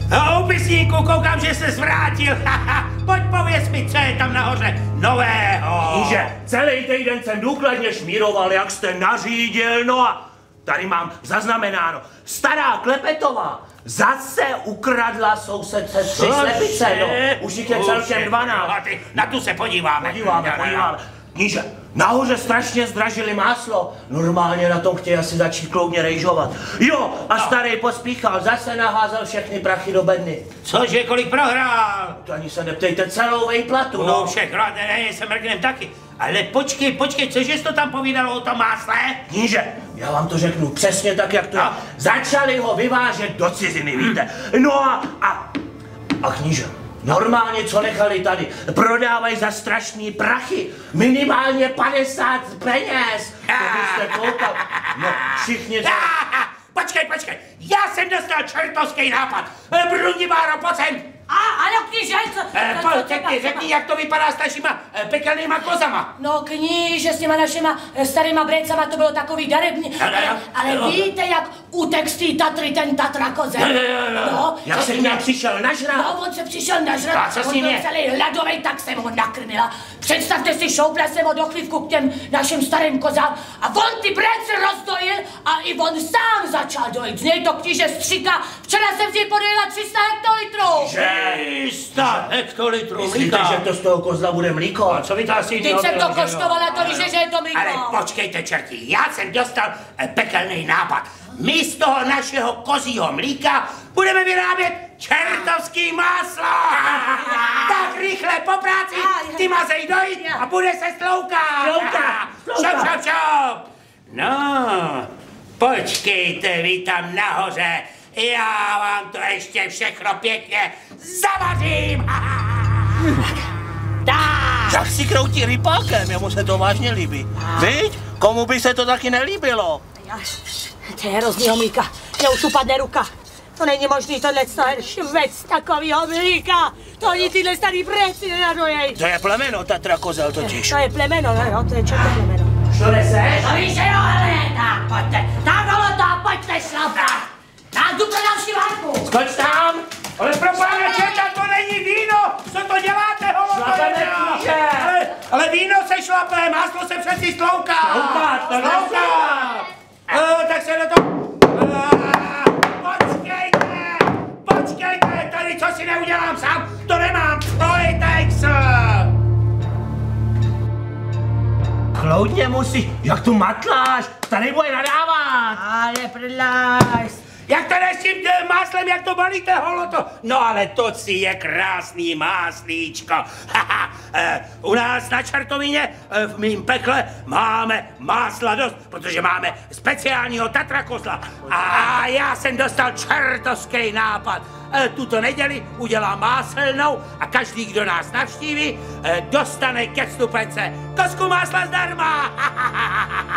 Úpisníku, koukám, že se zvrátil. Pojď pověz mi, co je tam nahoře nového. Kníže, celý týden jsem důkladně šmíroval, jak jste nařídil, no a tady mám zaznamenáno. Stará Klepetová zase ukradla sousedce 3 slepice, no. Už jich je celkem 12. Na tu se podíváme. Podíváme. Kníže, nahoře strašně zdražili máslo. Normálně na tom chtějí asi začít kloudně rejžovat. Jo, a starý pospíchal, zase naházel všechny prachy do bedny. Cože, kolik prohrál? To ani se neptejte, celou vejplatu, no. Všechno, ne, se mrknem taky. Ale počkej, cože jsi to tam povídalo o tom másle? Kníže, já vám to řeknu přesně tak, jak to je. Začali ho vyvážet do ciziny, víte. No a kníže, normálně, co nechali tady, prodávají za strašný prachy, minimálně 50 peněz. To byste koukal, no všichni... Počkej, já jsem dostal čertovský nápad. Brundibáro, pojď sem. Ano, kníže, Řekni, jak to vypadá s našima pekelnýma kozama. No kníže, s těma našima starýma brecama to bylo takový darebný. Ale víte, jak utek z té Tatry ten Tatra kozel? No, jak se mě přišel nažrat? No, on se přišel nažrat, co s ním je? celý hladovej, tak jsem ho nakrmila. Představte si, šoupla jsem ho do chlívku k těm našim starým kozám a on ty brece rozdojil a i on sám začal dojít. Z něj to kníže stříka. Včera jsem si podojila 300 hektolitrů. 300 hektolitrů Myslíte, že to z toho kozla bude mlíko? A co vy to asi... Teď jsem to koštovala, to víš, že je to mlíko. Ale počkejte, čerti, já jsem dostal pekelný nápad. My z toho našeho kozího mlíka budeme vyrábět čertovský máslo. Tak rychle po práci, ty mazej dojít a bude se sloukat. Šop. No, počkejte vy tam nahoře. Já vám to ještě všechno pěkně zavařím. Jak si kroutí rypákem, jemu se to vážně líbí. Viď? Komu by se to taky nelíbilo? To je hroznýho mlíka, mě už upadne ruka. To není možný tohle švec takovýho mlíka. To ani tyhle starý breci nenadojej. To je plemeno, Tatra kozel totiž. To je plemeno, jo, to je čerté plemeno. Co neseš? To víš, že jo, ale tak pojďte. Tak holo to, pojďte šlapat. Tak jdu pro další várku. Skoč tam! Ale pro pána čerta, to není víno! Co to děláte, holo? Šlapeme kníže! Ale víno se šlape, máslo se přeci slouká! Slouká! Tak se na to... Počkejte, tady co si neudělám sám, to nemám, Projtex! Kloudně musíš, jak tu matláš, tady bude nadávat! Ale prdláš. Jak to s tím máslem, jak to balíte, holoto? No ale to si je krásný máslíčko. U nás na Čertovině v mým pekle máme másla dost, protože máme speciálního Tatra kozla. A já jsem dostal čertovský nápad. Tuto neděli udělám máselnou a každý, kdo nás navštíví, dostane ke vstupence kosku másla zdarma.